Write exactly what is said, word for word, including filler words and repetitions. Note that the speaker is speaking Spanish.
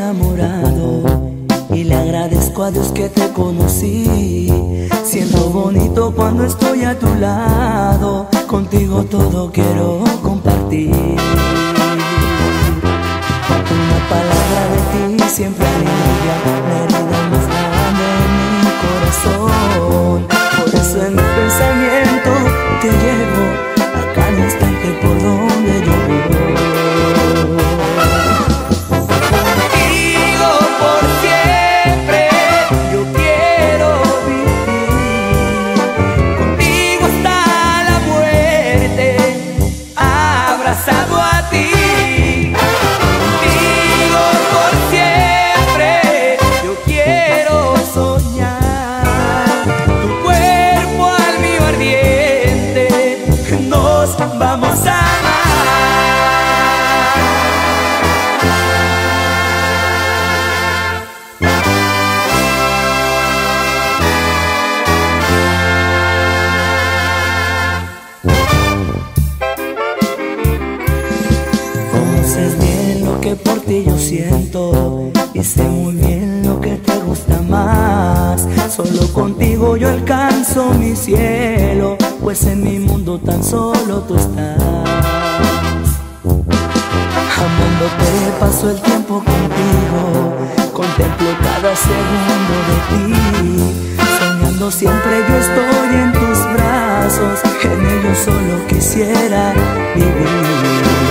enamorado y le agradezco a Dios que te conocí. Siento bonito cuando estoy a tu lado, contigo todo quiero compartir. Una palabra de ti siempre alivia la herida más grande en mi corazón. Por eso en mi pensamiento te llevo a cada instante por donde yo voy. Vamos a conoces bien lo que por ti yo siento y sé muy bien lo que te gusta más. Solo contigo yo alcanzo mi cielo, pues en mi mundo tan solo tú estás. Amándote paso el tiempo contigo, contemplo cada segundo de ti. Soñando siempre yo estoy en tus brazos, en ellos solo quisiera vivir.